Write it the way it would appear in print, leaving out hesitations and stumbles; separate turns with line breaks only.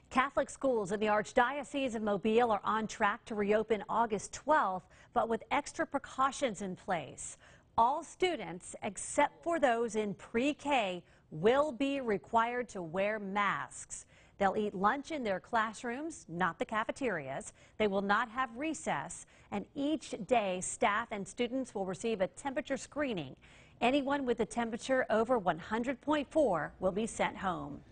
Catholic schools in the Archdiocese of Mobile are on track to reopen August 12th, but with extra precautions in place. All students, except for those in pre-K, will be required to wear masks. They'll eat lunch in their classrooms, not the cafeterias. They will not have recess, and each day staff and students will receive a temperature screening. Anyone with a temperature over 100.4 will be sent home.